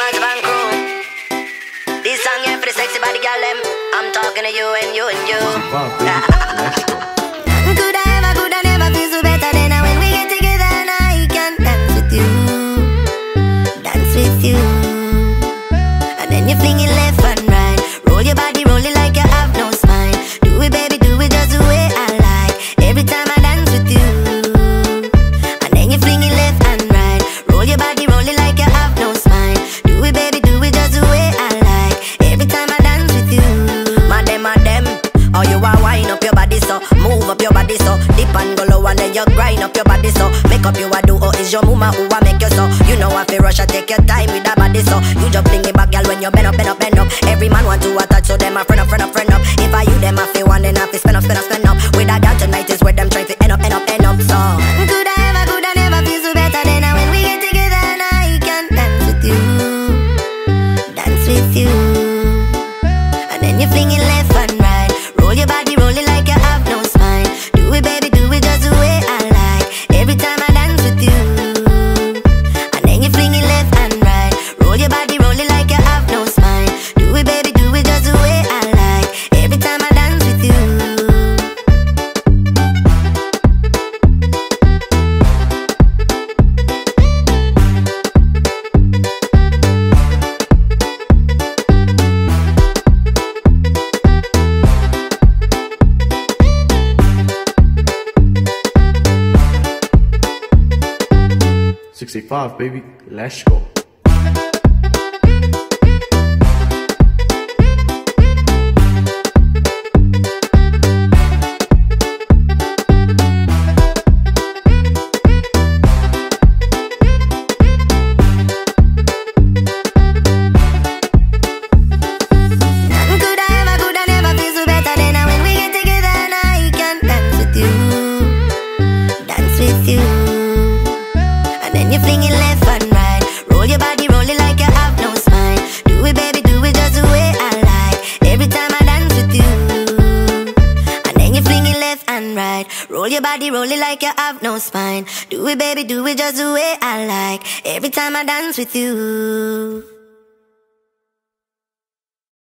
massive and crew. This song here for the sexy body girl them. I'm talking to you and you and you. Could I never feel so better than when we get together and I can dance with you. Dance with you. And then you fling it left and right. Roll your body, roll it like you have no spine. Do it baby, do it just the way I like. Every time I dance with you. And then you fling it left and right. Roll your body, roll it like you have no spine. Do it baby, do it just the way I like. Every time I dance with you. Madam, oh you are wind up your body so. Move up your body so. Dip and go low and then you grind up your body so. Make up you a do, oh is your mama who I make you so. You know I feel rush, I take your time with that body so. You just fling it back girl when you bend up, bend up, bend up. Every man want to attach so them a friend up, friend up, friend up. If I you them I feel one then I feel spin up, spin up, spin up. With that girl tonight is where them trying to end up, end up, end up so. Could I never feel so better than when we get together and I can dance with you. Dance with you. And then you fling it left and right. Roll your body, roll it like you have no spine. Do it baby, do it just the way I like. Every time I dance with you. And then you fling it left and right. Roll your body, roll it like you have no spine. Do it baby, do it just the way I like. Every time I dance with you. 65, baby, let's go. You fling it left and right. Roll your body, roll it like you have no spine. Do it baby, do it just the way I like. Every time I dance with you. And then you fling it left and right. Roll your body, roll it like you have no spine. Do it baby, do it just the way I like. Every time I dance with you.